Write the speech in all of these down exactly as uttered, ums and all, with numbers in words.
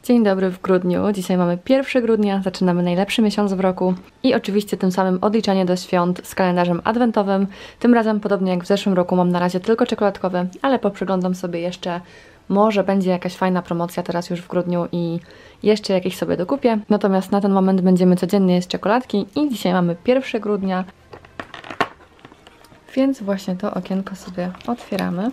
Dzień dobry w grudniu. Dzisiaj mamy pierwszego grudnia, zaczynamy najlepszy miesiąc w roku i oczywiście tym samym odliczanie do świąt z kalendarzem adwentowym. Tym razem, podobnie jak w zeszłym roku, mam na razie tylko czekoladkowy, ale poprzeglądam sobie jeszcze, może będzie jakaś fajna promocja teraz już w grudniu i jeszcze jakieś sobie dokupię. Natomiast na ten moment będziemy codziennie jeść czekoladki i dzisiaj mamy pierwszego grudnia, więc właśnie to okienko sobie otwieramy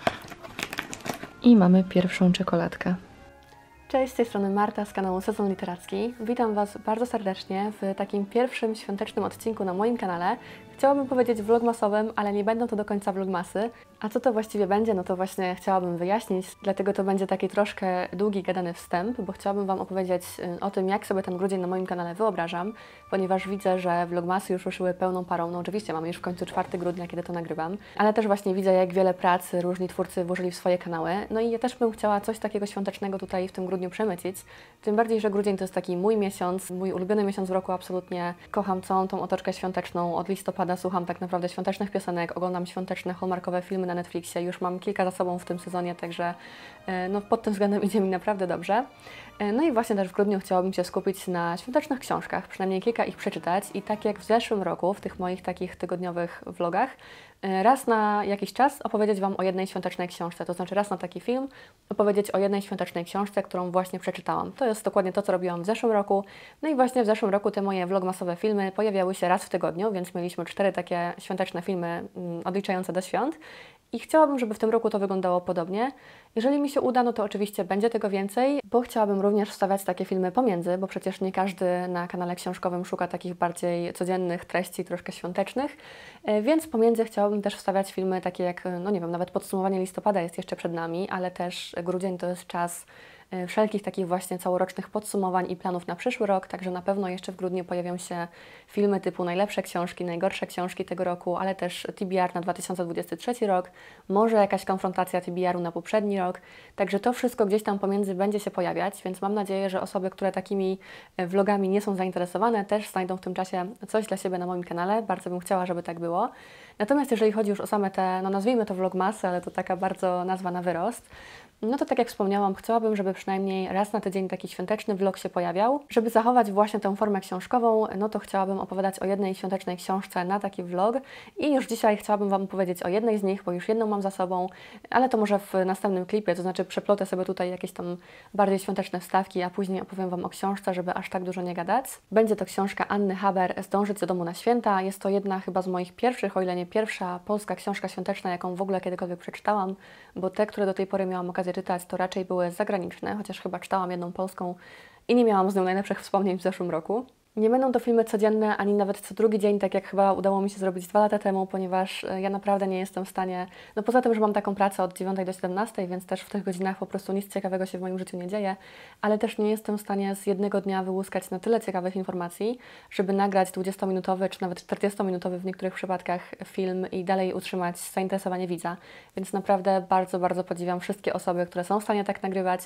i mamy pierwszą czekoladkę. Cześć, z tej strony Marta z kanału Sezon Literacki. Witam Was bardzo serdecznie w takim pierwszym świątecznym odcinku na moim kanale. Chciałabym powiedzieć vlogmasowym, ale nie będą to do końca vlogmasy. A co to właściwie będzie, no to właśnie chciałabym wyjaśnić, dlatego to będzie taki troszkę długi, gadany wstęp, bo chciałabym Wam opowiedzieć o tym, jak sobie ten grudzień na moim kanale wyobrażam, ponieważ widzę, że vlogmasy już ruszyły pełną parą. No oczywiście mamy już w końcu czwartego grudnia, kiedy to nagrywam, ale też właśnie widzę, jak wiele pracy różni twórcy włożyli w swoje kanały. No i ja też bym chciała coś takiego świątecznego tutaj w tym grudniu przemycić. Tym bardziej, że grudzień to jest taki mój miesiąc, mój ulubiony miesiąc w roku, absolutnie kocham całą tą otoczkę świąteczną. Od listopada słucham tak naprawdę świątecznych piosenek, oglądam świąteczne, hallmarkowe filmy na Netflixie. Już mam kilka za sobą w tym sezonie, także no, pod tym względem idzie mi naprawdę dobrze. No i właśnie też w grudniu chciałabym się skupić na świątecznych książkach, przynajmniej kilka ich przeczytać i tak jak w zeszłym roku, w tych moich takich tygodniowych vlogach, raz na jakiś czas opowiedzieć Wam o jednej świątecznej książce, to znaczy raz na taki film opowiedzieć o jednej świątecznej książce, którą właśnie przeczytałam. To jest dokładnie to, co robiłam w zeszłym roku. No i właśnie w zeszłym roku te moje vlogmasowe filmy pojawiały się raz w tygodniu, więc mieliśmy cztery takie świąteczne filmy odliczające do świąt. I chciałabym, żeby w tym roku to wyglądało podobnie. Jeżeli mi się uda, no to oczywiście będzie tego więcej, bo chciałabym również wstawiać takie filmy pomiędzy, bo przecież nie każdy na kanale książkowym szuka takich bardziej codziennych treści, troszkę świątecznych, więc pomiędzy chciałabym też wstawiać filmy takie jak, no nie wiem, nawet podsumowanie listopada jest jeszcze przed nami, ale też grudzień to jest czas wszelkich takich właśnie całorocznych podsumowań i planów na przyszły rok, także na pewno jeszcze w grudniu pojawią się filmy typu najlepsze książki, najgorsze książki tego roku, ale też T B R na dwa tysiące dwudziesty trzeci rok, może jakaś konfrontacja T B R-u na poprzedni rok, także to wszystko gdzieś tam pomiędzy będzie się pojawiać, więc mam nadzieję, że osoby, które takimi vlogami nie są zainteresowane, też znajdą w tym czasie coś dla siebie na moim kanale, bardzo bym chciała, żeby tak było. Natomiast jeżeli chodzi już o same te, no nazwijmy to vlogmasy, ale to taka bardzo nazwa na wyrost, no to tak jak wspomniałam, chciałabym, żeby przynajmniej raz na tydzień taki świąteczny vlog się pojawiał. Żeby zachować właśnie tę formę książkową, no to chciałabym opowiadać o jednej świątecznej książce na taki vlog i już dzisiaj chciałabym Wam opowiedzieć o jednej z nich, bo już jedną mam za sobą, ale to może w następnym klipie, to znaczy przeplotę sobie tutaj jakieś tam bardziej świąteczne wstawki, a później opowiem Wam o książce, żeby aż tak dużo nie gadać. Będzie to książka Anny Haber Zdążyć do domu na święta. Jest to jedna chyba z moich pierwszych, o ile nie pierwsza polska książka świąteczna, jaką w ogóle kiedykolwiek przeczytałam, bo te, które do tej pory miałam okazję czytać, to raczej były zagraniczne, chociaż chyba czytałam jedną polską i nie miałam z nią najlepszych wspomnień w zeszłym roku. Nie będą to filmy codzienne, ani nawet co drugi dzień, tak jak chyba udało mi się zrobić dwa lata temu, ponieważ ja naprawdę nie jestem w stanie, no poza tym, że mam taką pracę od dziewiątej do siedemnastej, więc też w tych godzinach po prostu nic ciekawego się w moim życiu nie dzieje, ale też nie jestem w stanie z jednego dnia wyłuskać na tyle ciekawych informacji, żeby nagrać dwudziestominutowy czy nawet czterdziestominutowy w niektórych przypadkach film i dalej utrzymać zainteresowanie widza. Więc naprawdę bardzo, bardzo podziwiam wszystkie osoby, które są w stanie tak nagrywać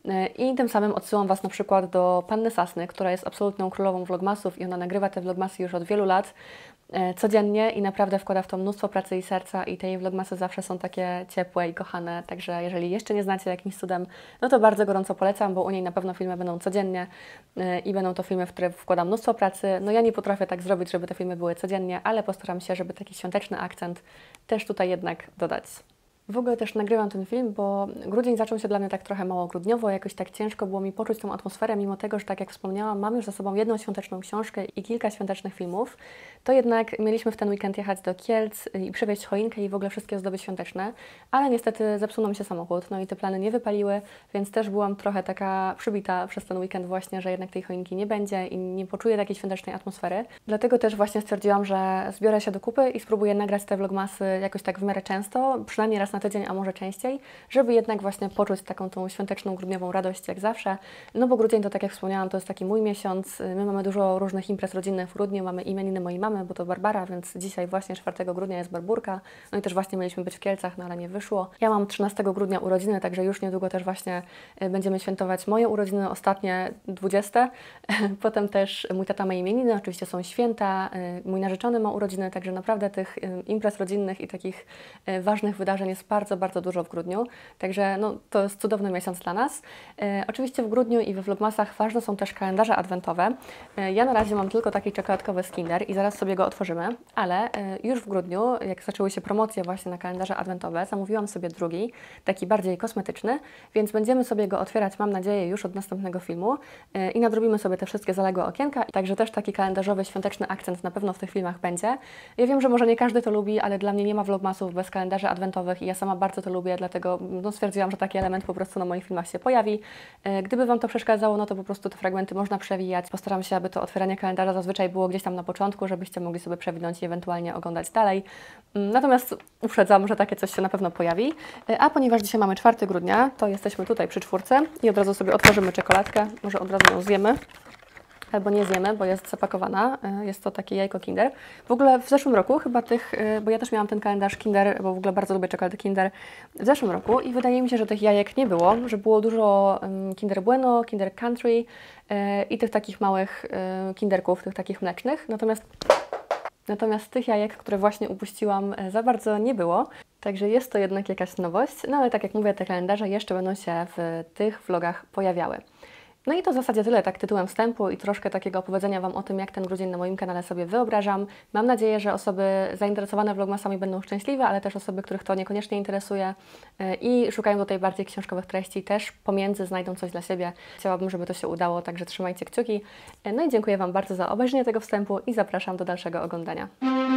i tym samym odsyłam Was na przykład do Panny Sasny, która jest absolutną królową vlogmasów i ona nagrywa te vlogmasy już od wielu lat e, codziennie i naprawdę wkłada w to mnóstwo pracy i serca i te jej vlogmasy zawsze są takie ciepłe i kochane, także jeżeli jeszcze nie znacie jakimś cudem, no to bardzo gorąco polecam, bo u niej na pewno filmy będą codziennie e, i będą to filmy, w które wkładam mnóstwo pracy. No ja nie potrafię tak zrobić, żeby te filmy były codziennie, ale postaram się, żeby taki świąteczny akcent też tutaj jednak dodać. W ogóle też nagrywam ten film, bo grudzień zaczął się dla mnie tak trochę mało grudniowo, jakoś tak ciężko było mi poczuć tą atmosferę, mimo tego, że tak jak wspomniałam, mam już za sobą jedną świąteczną książkę i kilka świątecznych filmów, to jednak mieliśmy w ten weekend jechać do Kielc i przywieźć choinkę i w ogóle wszystkie ozdoby świąteczne, ale niestety zepsuł nam się samochód, no i te plany nie wypaliły, więc też byłam trochę taka przybita przez ten weekend właśnie, że jednak tej choinki nie będzie i nie poczuję takiej świątecznej atmosfery. Dlatego też właśnie stwierdziłam, że zbiorę się do kupy i spróbuję nagrać te vlogmasy jakoś tak w miarę często, przynajmniej raz na tydzień, a może częściej, żeby jednak właśnie poczuć taką tą świąteczną, grudniową radość jak zawsze. No bo grudzień to, tak jak wspomniałam, to jest taki mój miesiąc. My mamy dużo różnych imprez rodzinnych w grudniu, mamy imieniny mojej mamy, bo to Barbara, więc dzisiaj właśnie czwartego grudnia jest Barburka. No i też właśnie mieliśmy być w Kielcach, no ale nie wyszło. Ja mam trzynastego grudnia urodziny, także już niedługo też właśnie będziemy świętować moje urodziny, ostatnie dwudzieste. Potem też mój tata ma imieniny, oczywiście są święta, mój narzeczony ma urodziny, także naprawdę tych imprez rodzinnych i takich ważnych wydarzeń jest bardzo, bardzo dużo w grudniu, także no, to jest cudowny miesiąc dla nas. E, oczywiście w grudniu i we vlogmasach ważne są też kalendarze adwentowe. E, ja na razie mam tylko taki czekoladkowy z Kinder i zaraz sobie go otworzymy, ale e, już w grudniu, jak zaczęły się promocje właśnie na kalendarze adwentowe, zamówiłam sobie drugi, taki bardziej kosmetyczny, więc będziemy sobie go otwierać, mam nadzieję, już od następnego filmu e, i nadrobimy sobie te wszystkie zaległe okienka, także też taki kalendarzowy, świąteczny akcent na pewno w tych filmach będzie. Ja wiem, że może nie każdy to lubi, ale dla mnie nie ma vlogmasów bez kalendarzy adwentowych i ja sama bardzo to lubię, dlatego no, stwierdziłam, że taki element po prostu na moich filmach się pojawi. E, gdyby Wam to przeszkadzało, no to po prostu te fragmenty można przewijać. Postaram się, aby to otwieranie kalendarza zazwyczaj było gdzieś tam na początku, żebyście mogli sobie przewinąć i ewentualnie oglądać dalej. Natomiast uprzedzam, że takie coś się na pewno pojawi. E, a ponieważ dzisiaj mamy czwartego grudnia, to jesteśmy tutaj przy czwórce i od razu sobie otworzymy czekoladkę. Może od razu ją zjemy. Albo nie zjemy, bo jest zapakowana. Jest to takie jajko Kinder. W ogóle w zeszłym roku chyba tych, bo ja też miałam ten kalendarz Kinder, bo w ogóle bardzo lubię czekolady Kinder w zeszłym roku i wydaje mi się, że tych jajek nie było, że było dużo Kinder Bueno, Kinder Country i tych takich małych kinderków, tych takich mlecznych. Natomiast, natomiast tych jajek, które właśnie upuściłam, za bardzo nie było. Także jest to jednak jakaś nowość. No ale tak jak mówię, te kalendarze jeszcze będą się w tych vlogach pojawiały. No i to w zasadzie tyle, tak tytułem wstępu i troszkę takiego opowiedzenia Wam o tym, jak ten grudzień na moim kanale sobie wyobrażam. Mam nadzieję, że osoby zainteresowane vlogmasami będą szczęśliwe, ale też osoby, których to niekoniecznie interesuje i szukają tutaj bardziej książkowych treści, też pomiędzy znajdą coś dla siebie. Chciałabym, żeby to się udało, także trzymajcie kciuki. No i dziękuję Wam bardzo za obejrzenie tego wstępu i zapraszam do dalszego oglądania.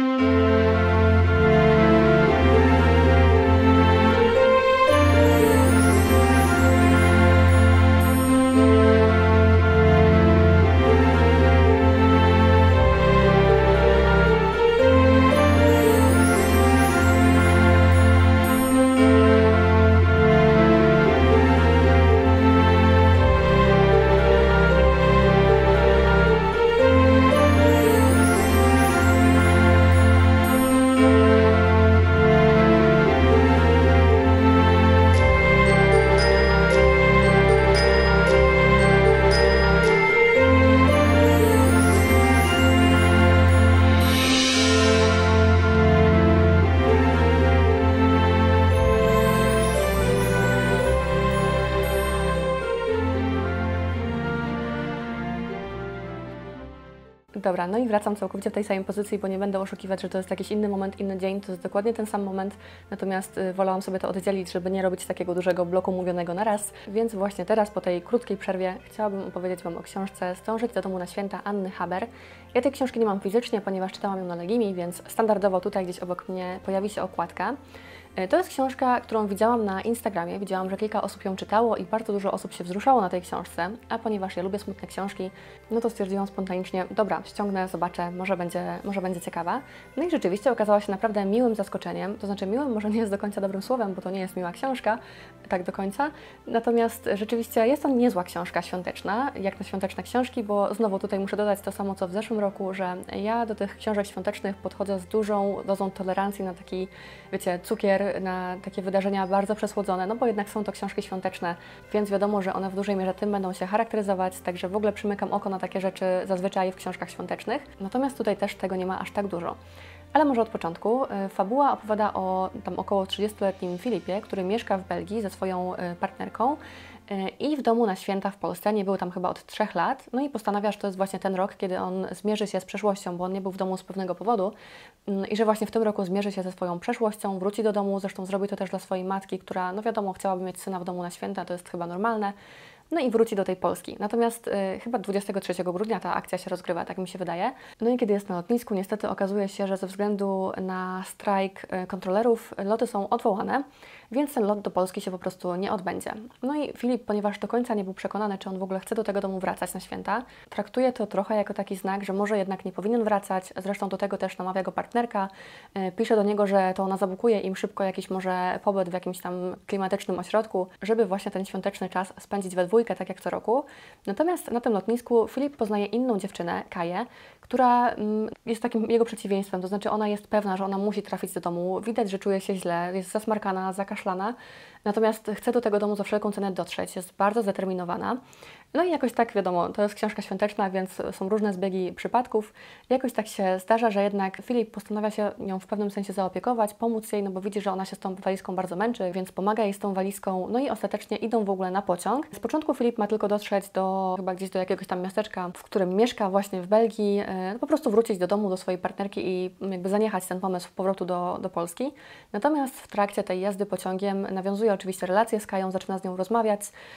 Dobra, no i wracam całkowicie w tej samej pozycji, bo nie będę oszukiwać, że to jest jakiś inny moment, inny dzień, to jest dokładnie ten sam moment, natomiast y, wolałam sobie to oddzielić, żeby nie robić takiego dużego bloku mówionego na raz, więc właśnie teraz, po tej krótkiej przerwie, chciałabym opowiedzieć Wam o książce Zdążyć do domu na święta Anny Haber. Ja tej książki nie mam fizycznie, ponieważ czytałam ją na Legimi, więc standardowo tutaj gdzieś obok mnie pojawi się okładka. To jest książka, którą widziałam na Instagramie, widziałam, że kilka osób ją czytało i bardzo dużo osób się wzruszało na tej książce, a ponieważ ja lubię smutne książki, no to stwierdziłam spontanicznie, dobra, ściągnę, zobaczę, może będzie, może będzie ciekawa. No i rzeczywiście okazała się naprawdę miłym zaskoczeniem, to znaczy miłym może nie jest do końca dobrym słowem, bo to nie jest miła książka, tak do końca, natomiast rzeczywiście jest to niezła książka świąteczna, jak na świąteczne książki, bo znowu tutaj muszę dodać to samo, co w zeszłym roku, że ja do tych książek świątecznych podchodzę z dużą dozą tolerancji na taki, wiecie, cukier, na takie wydarzenia bardzo przesłodzone, no bo jednak są to książki świąteczne, więc wiadomo, że one w dużej mierze tym będą się charakteryzować, także w ogóle przymykam oko na takie rzeczy zazwyczaj w książkach świątecznych, natomiast tutaj też tego nie ma aż tak dużo. Ale może od początku. Fabuła opowiada o tam około trzydziestoletnim Filipie, który mieszka w Belgii ze swoją partnerką i w domu na święta w Polsce. Nie był tam chyba od trzech lat. No i postanawia, że to jest właśnie ten rok, kiedy on zmierzy się z przeszłością, bo on nie był w domu z pewnego powodu i że właśnie w tym roku zmierzy się ze swoją przeszłością, wróci do domu, zresztą zrobi to też dla swojej matki, która, no wiadomo, chciałaby mieć syna w domu na święta, to jest chyba normalne. No i wróci do tej Polski. Natomiast y, chyba dwudziestego trzeciego grudnia ta akcja się rozgrywa, tak mi się wydaje. No i kiedy jest na lotnisku, niestety okazuje się, że ze względu na strajk y, kontrolerów loty są odwołane, więc ten lot do Polski się po prostu nie odbędzie. No i Filip, ponieważ do końca nie był przekonany, czy on w ogóle chce do tego domu wracać na święta, traktuje to trochę jako taki znak, że może jednak nie powinien wracać. Zresztą do tego też namawia go partnerka. Y, pisze do niego, że to ona zabukuje im szybko jakiś może pobyt w jakimś tam klimatycznym ośrodku, żeby właśnie ten świąteczny czas spędzić we dwójkę, tak jak co roku. Natomiast na tym lotnisku Filip poznaje inną dziewczynę, Kaję, która mm, jest takim jego przeciwieństwem, to znaczy ona jest pewna, że ona musi trafić do domu, widać, że czuje się źle, jest zasmarkana, zakaszlana, natomiast chce do tego domu za wszelką cenę dotrzeć, jest bardzo zdeterminowana. No i jakoś tak, wiadomo, to jest książka świąteczna, więc są różne zbiegi przypadków. Jakoś tak się zdarza, że jednak Filip postanawia się nią w pewnym sensie zaopiekować, pomóc jej, no bo widzi, że ona się z tą walizką bardzo męczy, więc pomaga jej z tą walizką, no i ostatecznie idą w ogóle na pociąg. Z początku Filip ma tylko dotrzeć do, chyba gdzieś do jakiegoś tam miasteczka, w którym mieszka właśnie w Belgii, no po prostu wrócić do domu, do swojej partnerki i jakby zaniechać ten pomysł powrotu do, do Polski. Natomiast w trakcie tej jazdy pociągiem nawiązuje oczywiście relacje z Kają, zaczyna z nią rozmawiać,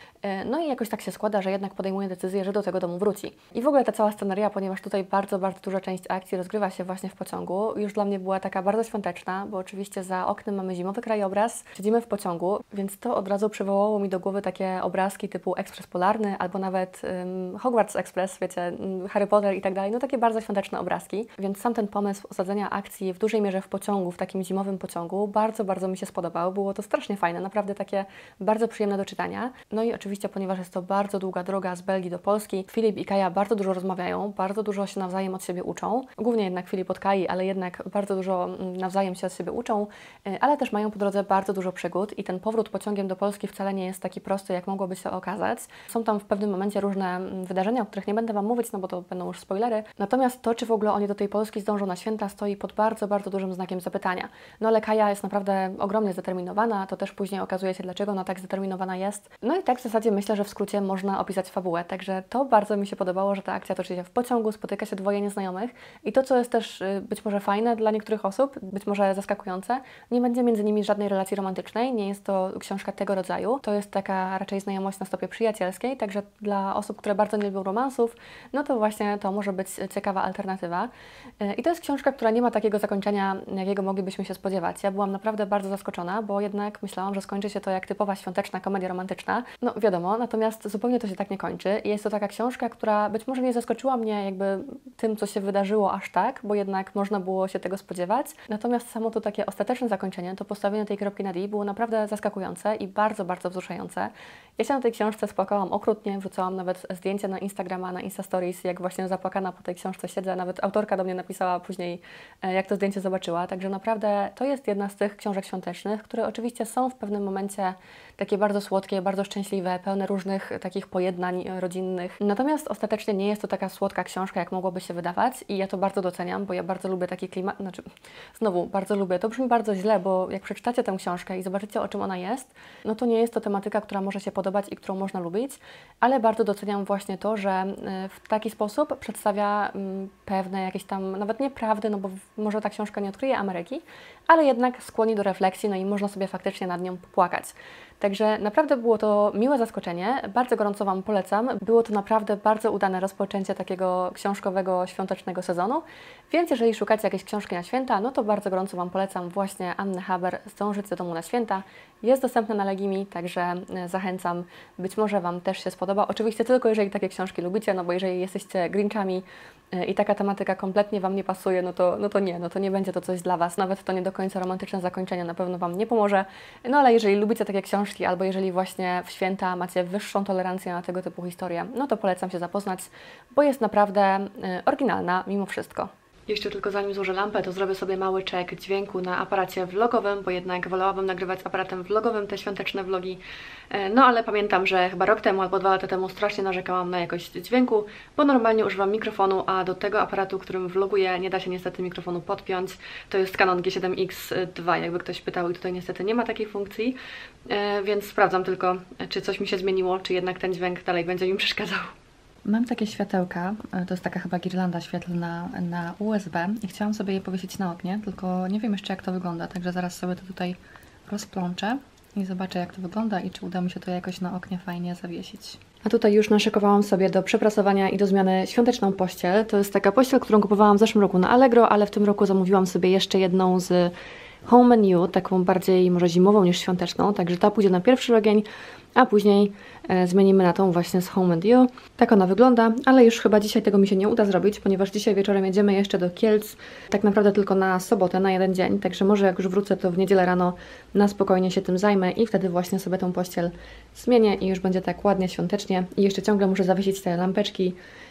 no i jakoś tak się składa, że jednak podejmuje decyzję, że do tego domu wróci. I w ogóle ta cała sceneria, ponieważ tutaj bardzo, bardzo duża część akcji rozgrywa się właśnie w pociągu, już dla mnie była taka bardzo świąteczna, bo oczywiście za oknem mamy zimowy krajobraz, siedzimy w pociągu, więc to od razu przywołało mi do głowy takie obrazki typu Ekspres Polarny albo nawet um, Hogwarts Express, wiecie, um, Harry Potter i tak dalej, no takie bardzo świąteczne obrazki, więc sam ten pomysł osadzenia akcji w dużej mierze w pociągu, w takim zimowym pociągu, bardzo, bardzo mi się spodobał, było to strasznie fajne, naprawdę takie bardzo przyjemne do czytania. No i oczywiście, ponieważ jest to bardzo długa droga z Belgii do Polski, Filip i Kaja bardzo dużo rozmawiają, bardzo dużo się nawzajem od siebie uczą, głównie jednak Filip od Kai, ale jednak bardzo dużo nawzajem się od siebie uczą, ale też mają po drodze bardzo dużo przygód i ten powrót pociągiem do Polski wcale nie jest taki prosty, jak mogłoby się okazać. Są tam w pewnym momencie różne wydarzenia, o których nie będę Wam mówić, no bo to będą już spoilery, natomiast to, czy w ogóle oni do tej Polski zdążą na święta, stoi pod bardzo, bardzo dużym znakiem zapytania. No ale Kaja jest naprawdę ogromnie zdeterminowana, to też później okazuje się, dlaczego ona tak zdeterminowana jest. No i tak w zasadzie myślę, że w skrócie można opisać fabułę, także to bardzo mi się podobało, że ta akcja toczy się w pociągu, spotyka się dwoje nieznajomych i to, co jest też być może fajne dla niektórych osób, być może zaskakujące, nie będzie między nimi żadnej relacji romantycznej, nie jest to książka tego rodzaju, to jest taka raczej znajomość na stopie przyjacielskiej, także dla osób, które bardzo nie lubią romansów, no to właśnie to może być ciekawa alternatywa. I to jest książka, która nie ma takiego zakończenia, jakiego moglibyśmy się spodziewać. Ja byłam naprawdę bardzo zaskoczona, bo jednak myślałam, że skończy się to jak typowa świąteczna komedia romantyczna. No wiadomo, natomiast zupełnie to się tak nie kończy. I jest to taka książka, która być może nie zaskoczyła mnie jakby tym, co się wydarzyło aż tak, bo jednak można było się tego spodziewać. Natomiast samo to takie ostateczne zakończenie, to postawienie tej kropki na D było naprawdę zaskakujące i bardzo, bardzo wzruszające. Ja się na tej książce spłakałam okrutnie, wrzucałam nawet zdjęcia na Instagrama, na Insta Stories, jak właśnie zapłakana po tej książce siedzę. Nawet autorka do mnie napisała później, jak to zdjęcie zobaczyła. Także naprawdę to jest jedna z tych książek świątecznych, które oczywiście są w pewnym momencie takie bardzo słodkie, bardzo szczęśliwe, pełne różnych takich pojednań rodzinnych. Natomiast ostatecznie nie jest to taka słodka książka, jak mogłoby się wydawać i ja to bardzo doceniam, bo ja bardzo lubię taki klimat, znaczy znowu bardzo lubię, to brzmi bardzo źle, bo jak przeczytacie tę książkę i zobaczycie, o czym ona jest, no to nie jest to tematyka, która może się podobać i którą można lubić, ale bardzo doceniam właśnie to, że w taki sposób przedstawia pewne jakieś tam, nawet nie prawdy, no bo może ta książka nie odkryje Ameryki, ale jednak skłoni do refleksji, no i można sobie faktycznie nad nią popłakać. Także naprawdę było to miłe zaskoczenie, bardzo gorąco Wam polecam. Było to naprawdę bardzo udane rozpoczęcie takiego książkowego, świątecznego sezonu, więc jeżeli szukacie jakiejś książki na święta, no to bardzo gorąco Wam polecam właśnie Annę Haber Zdążyć do domu na święta. Jest dostępna na Legimi, także zachęcam. Być może Wam też się spodoba. Oczywiście tylko jeżeli takie książki lubicie, no bo jeżeli jesteście Grinchami i taka tematyka kompletnie Wam nie pasuje, no to, no to nie, no to nie będzie to coś dla Was. Nawet to nie do końca romantyczne zakończenie na pewno Wam nie pomoże. No ale jeżeli lubicie takie książki, albo jeżeli właśnie w święta macie wyższą tolerancję na tego typu historię, no to polecam się zapoznać, bo jest naprawdę oryginalna mimo wszystko. Jeszcze tylko zanim złożę lampę, to zrobię sobie mały check dźwięku na aparacie vlogowym, bo jednak wolałabym nagrywać aparatem vlogowym te świąteczne vlogi. No ale pamiętam, że chyba rok temu albo dwa lata temu strasznie narzekałam na jakość dźwięku, bo normalnie używam mikrofonu, a do tego aparatu, którym vloguję, nie da się niestety mikrofonu podpiąć. To jest Canon G siedem X dwa, jakby ktoś pytał, i tutaj niestety nie ma takiej funkcji, więc sprawdzam tylko, czy coś mi się zmieniło, czy jednak ten dźwięk dalej będzie mi przeszkadzał. Mam takie światełka, to jest taka chyba girlanda świetlna na U S B i chciałam sobie je powiesić na oknie, tylko nie wiem jeszcze, jak to wygląda, także zaraz sobie to tutaj rozplączę i zobaczę, jak to wygląda i czy uda mi się to jakoś na oknie fajnie zawiesić. A tutaj już naszykowałam sobie do przeprasowania i do zmiany świąteczną pościel. To jest taka pościel, którą kupowałam w zeszłym roku na Allegro, ale w tym roku zamówiłam sobie jeszcze jedną z Home and You, taką bardziej może zimową niż świąteczną, także ta pójdzie na pierwszy ogień, a później e, zmienimy na tą właśnie z Home and You. Tak ona wygląda, ale już chyba dzisiaj tego mi się nie uda zrobić, ponieważ dzisiaj wieczorem jedziemy jeszcze do Kielc, tak naprawdę tylko na sobotę, na jeden dzień, także może jak już wrócę, to w niedzielę rano na spokojnie się tym zajmę i wtedy właśnie sobie tą pościel zmienię i już będzie tak ładnie, świątecznie. I jeszcze ciągle muszę zawiesić te lampeczki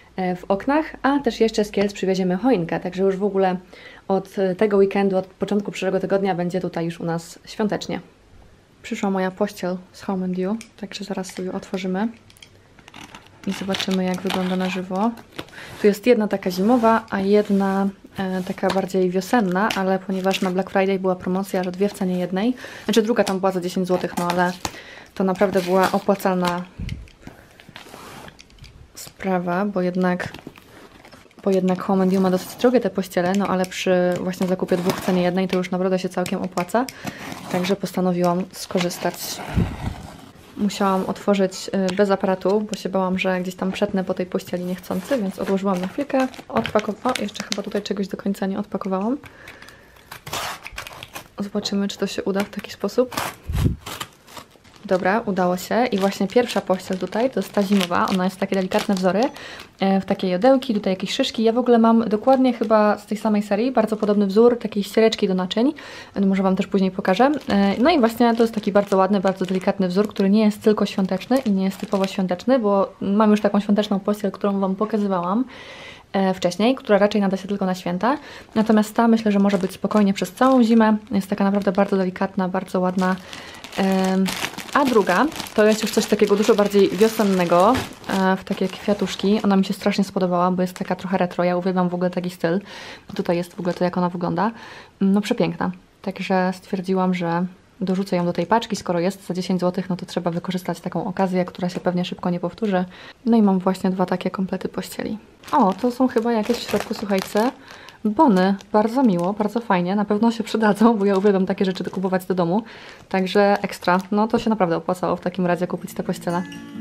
w oknach, a też jeszcze z Kielc przywieziemy choinkę, także już w ogóle od tego weekendu, od początku przyszłego tygodnia będzie tutaj już u nas świątecznie. Przyszła moja pościel z Home and You, także zaraz sobie otworzymy. i zobaczymy, jak wygląda na żywo. Tu jest jedna taka zimowa, a jedna e, taka bardziej wiosenna, ale ponieważ na Black Friday była promocja, że dwie w cenie jednej, znaczy druga tam była za dziesięć złotych, no ale to naprawdę była opłacalna sprawa, bo jednak bo jednak Home and You ma dosyć drogie te pościele, no ale przy właśnie zakupie dwóch w cenie jednej to już naprawdę się całkiem opłaca, także postanowiłam skorzystać. Musiałam otworzyć bez aparatu, bo się bałam, że gdzieś tam przetnę po tej pościeli niechcący, więc odłożyłam na chwilkę, odpakowałam. O, jeszcze chyba tutaj czegoś do końca nie odpakowałam. Zobaczymy, czy to się uda w taki sposób. Dobra, udało się i właśnie pierwsza pościel tutaj to jest ta zimowa, ona jest takie delikatne wzory, w takie jodełki, tutaj jakieś szyszki. Ja w ogóle mam dokładnie chyba z tej samej serii bardzo podobny wzór, takiej ściereczki do naczyń, może Wam też później pokażę. No i właśnie to jest taki bardzo ładny, bardzo delikatny wzór, który nie jest tylko świąteczny i nie jest typowo świąteczny, bo mam już taką świąteczną pościel, którą Wam pokazywałam wcześniej, która raczej nada się tylko na święta. Natomiast ta myślę, że może być spokojnie przez całą zimę. Jest taka naprawdę bardzo delikatna, bardzo ładna. A druga to jest już coś takiego dużo bardziej wiosennego, w takie kwiatuszki. Ona mi się strasznie spodobała, bo jest taka trochę retro. Ja uwielbiam w ogóle taki styl. Tutaj jest w ogóle to, jak ona wygląda. No przepiękna. Także stwierdziłam, że dorzucę ją do tej paczki. Skoro jest za dziesięć złotych, no to trzeba wykorzystać taką okazję, która się pewnie szybko nie powtórzy. No i mam właśnie dwa takie komplety pościeli. O, to są chyba jakieś w środku, słuchajcie, bony. Bardzo miło, bardzo fajnie. Na pewno się przydadzą, bo ja uwielbiam takie rzeczy kupować do domu. Także ekstra. No to się naprawdę opłacało w takim razie kupić te pościele.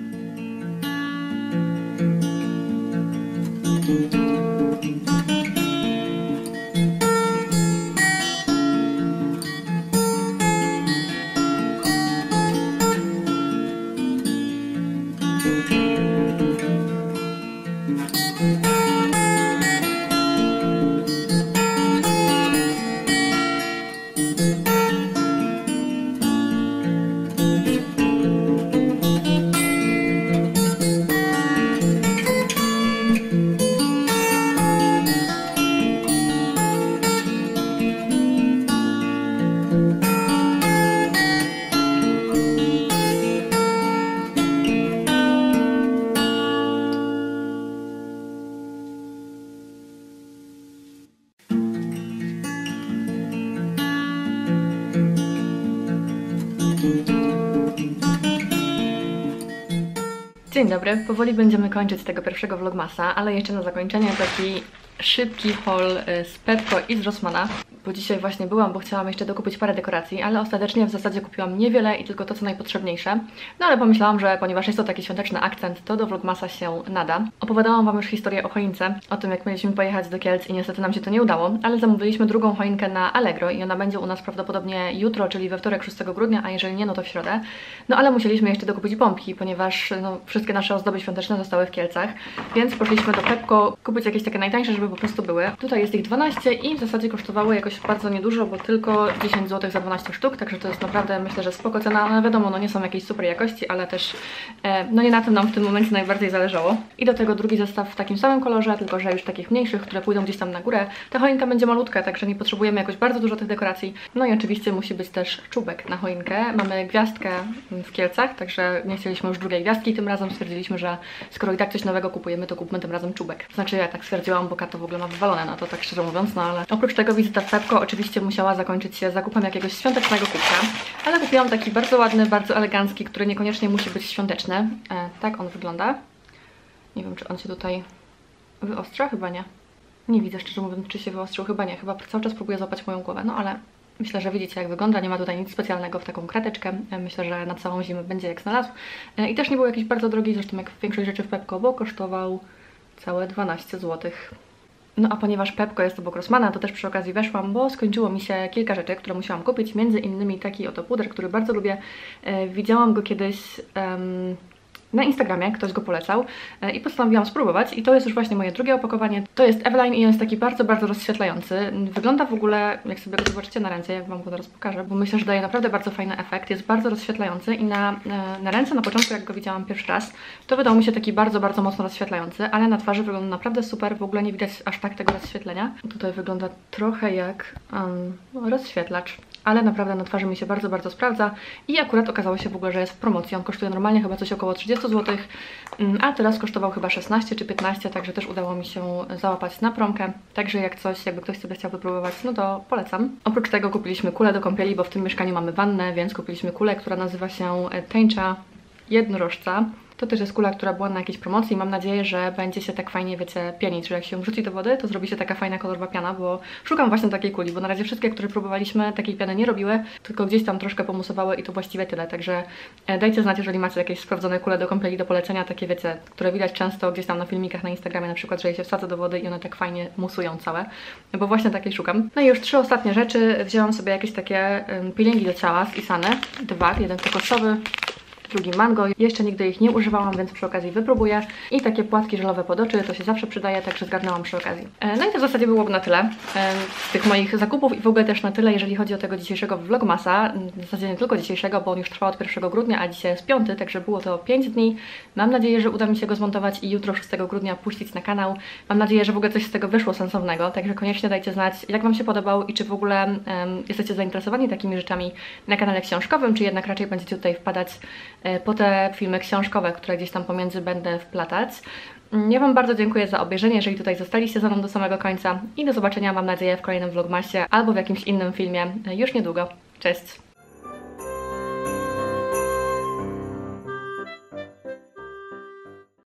Dzień dobry, powoli będziemy kończyć tego pierwszego vlogmasa, ale jeszcze na zakończenie taki szybki haul z Pepco i z Rossmana, bo dzisiaj właśnie byłam, bo chciałam jeszcze dokupić parę dekoracji, ale ostatecznie w zasadzie kupiłam niewiele i tylko to, co najpotrzebniejsze. No ale pomyślałam, że ponieważ jest to taki świąteczny akcent, to do vlogmasa się nada. Opowiadałam Wam już historię o choince, o tym, jak mieliśmy pojechać do Kielc i niestety nam się to nie udało, ale zamówiliśmy drugą choinkę na Allegro i ona będzie u nas prawdopodobnie jutro, czyli we wtorek szóstego grudnia, a jeżeli nie, no to w środę. No ale musieliśmy jeszcze dokupić pompki, ponieważ no, wszystkie nasze ozdoby świąteczne zostały w Kielcach, więc poszliśmy do Pepco kupić jakieś takie najtańsze, żeby po prostu były. Tutaj jest ich dwanaście i w zasadzie kosztowały jakoś bardzo niedużo, bo tylko dziesięć złotych za dwanaście sztuk, także to jest naprawdę, myślę, że spoko cena. No wiadomo, no nie są jakiejś super jakości, ale też e, no nie na tym nam w tym momencie najbardziej zależało. I do tego drugi zestaw w takim samym kolorze, tylko że już takich mniejszych, które pójdą gdzieś tam na górę. Ta choinka będzie malutka, także nie potrzebujemy jakoś bardzo dużo tych dekoracji. No i oczywiście musi być też czubek na choinkę. Mamy gwiazdkę w Kielcach, także nie chcieliśmy już drugiej gwiazdki, tym razem stwierdziliśmy, że skoro i tak coś nowego kupujemy, to kupmy tym razem czubek. Znaczy ja tak stwierdziłam, bo Kato w ogóle ma wywalone na to, tak szczerze mówiąc, no ale oprócz tego wizyta w Pepco oczywiście musiała zakończyć się zakupem jakiegoś świątecznego kubka, ale kupiłam taki bardzo ładny, bardzo elegancki, który niekoniecznie musi być świąteczny. E, tak on wygląda. Nie wiem, czy on się tutaj wyostrza? Chyba nie. Nie widzę, szczerze mówiąc, czy się wyostrzył. Chyba nie. Chyba cały czas próbuję złapać moją głowę, no ale myślę, że widzicie, jak wygląda. Nie ma tutaj nic specjalnego w taką krateczkę. Myślę, że na całą zimę będzie jak znalazł. E, I też nie był jakiś bardzo drogi, zresztą jak większość rzeczy w Pepco, bo kosztował całe dwanaście złotych. No a ponieważ Pepco jest obok Rossmana, to też przy okazji weszłam, bo skończyło mi się kilka rzeczy, które musiałam kupić, między innymi taki oto puder, który bardzo lubię. E, widziałam go kiedyś um, na Instagramie, ktoś go polecał e, i postanowiłam spróbować i to jest już właśnie moje drugie opakowanie. To jest Eveline i jest taki bardzo, bardzo rozświetlający. Wygląda w ogóle, jak sobie go zobaczycie na ręce, jak Wam go teraz pokażę, bo myślę, że daje naprawdę bardzo fajny efekt. Jest bardzo rozświetlający i na, na ręce na początku, jak go widziałam pierwszy raz, to wydał mi się taki bardzo, bardzo mocno rozświetlający, ale na twarzy wygląda naprawdę super, w ogóle nie widać aż tak tego rozświetlenia. Tutaj wygląda trochę jak um, rozświetlacz. ale naprawdę na twarzy mi się bardzo, bardzo sprawdza i akurat okazało się w ogóle, że jest w promocji. On kosztuje normalnie chyba coś około trzydzieści złotych, a teraz kosztował chyba szesnaście czy piętnaście, także też udało mi się załapać na promkę. Także jak coś, jakby ktoś sobie chciał wypróbować, no to polecam. Oprócz tego kupiliśmy kulę do kąpieli, bo w tym mieszkaniu mamy wannę, więc kupiliśmy kulę, która nazywa się Tęcza Jednorożca. To też jest kula, która była na jakiejś promocji i mam nadzieję, że będzie się tak fajnie, wiecie, pienić, że jak się wrzuci do wody, to zrobi się taka fajna kolorowa piana, bo szukam właśnie takiej kuli, bo na razie wszystkie, które próbowaliśmy, takiej piany nie robiły, tylko gdzieś tam troszkę pomusowały i to właściwie tyle, także dajcie znać, jeżeli macie jakieś sprawdzone kule do kąpieli do polecenia, takie wiecie, które widać często gdzieś tam na filmikach na Instagramie, na przykład, że je się wsadza do wody i one tak fajnie musują całe, bo właśnie takiej szukam. No i już trzy ostatnie rzeczy, wzięłam sobie jakieś takie um, peelingi do ciała z Isany, dwa, jeden kokosowy, drugi mango. Jeszcze nigdy ich nie używałam, więc przy okazji wypróbuję. I takie płatki żelowe pod oczy, to się zawsze przydaje, także zgarnęłam przy okazji. No i to w zasadzie byłoby na tyle z tych moich zakupów i w ogóle też na tyle, jeżeli chodzi o tego dzisiejszego vlogmasa. W zasadzie nie tylko dzisiejszego, bo on już trwa od pierwszego grudnia, a dzisiaj jest piąty, także było to pięć dni. Mam nadzieję, że uda mi się go zmontować i jutro szóstego grudnia puścić na kanał. Mam nadzieję, że w ogóle coś z tego wyszło sensownego, także koniecznie dajcie znać, jak Wam się podobał i czy w ogóle um, jesteście zainteresowani takimi rzeczami na kanale książkowym, czy jednak raczej będziecie tutaj wpadać po te filmy książkowe, które gdzieś tam pomiędzy będę wplatać. Ja Wam bardzo dziękuję za obejrzenie, jeżeli tutaj zostaliście ze mną do samego końca i do zobaczenia, mam nadzieję, w kolejnym vlogmasie albo w jakimś innym filmie już niedługo. Cześć!